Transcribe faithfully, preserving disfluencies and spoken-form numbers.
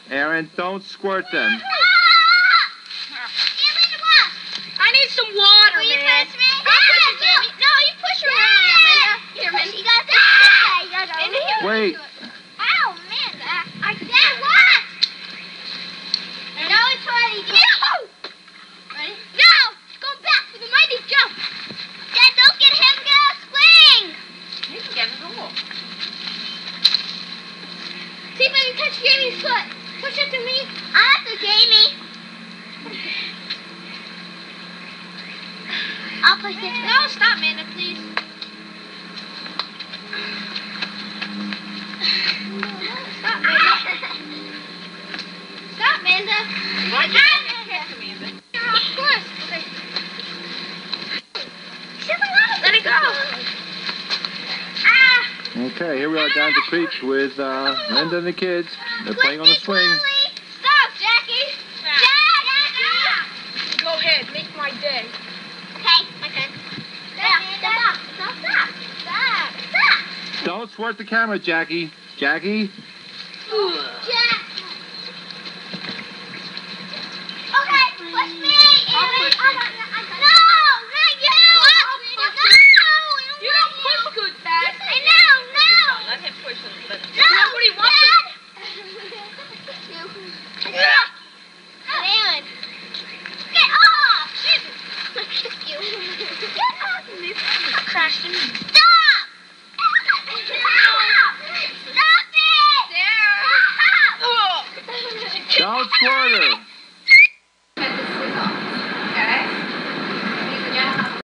Aaron, don't squirt them. I need some water, Will you man. push me? I'll push you, Jamie. No, you push her around, Linda. Here, Linda. You gotta push this way. You gotta Linda, here. Wait. Ow, man. I can Dad, what? No, it's already done. No! Ready? No! Go back for the mighty jump. Dad, don't get him. Get a swing. You can get in the hole. See if I can catch Jamie's foot. Push it to me. I'm after Jamie. I'll push this way. No, stop, Amanda, please. Stop, Amanda. Stop, Amanda. Why did you catch Amanda? Of course. Okay. Let it go. Ah. Okay, here we are down at the creek with uh, Linda and the kids. They're playing on the swing. Stop, Jackie. Jack! Go ahead, make my day. Okay, my turn. Stop, stop, stop, stop, stop, stop. Don't squirt the camera, Jackie. Jackie? Jack. Okay, push me. I'll push you. No, not you. No, You don't push good, Dad. I know, no. Let him push him. Let him. No, Nobody wants Dad. Man. Get off. You. Get off of me. Crashed in. Stop. Stop. Stop it. There. Stop. Don't squirt her.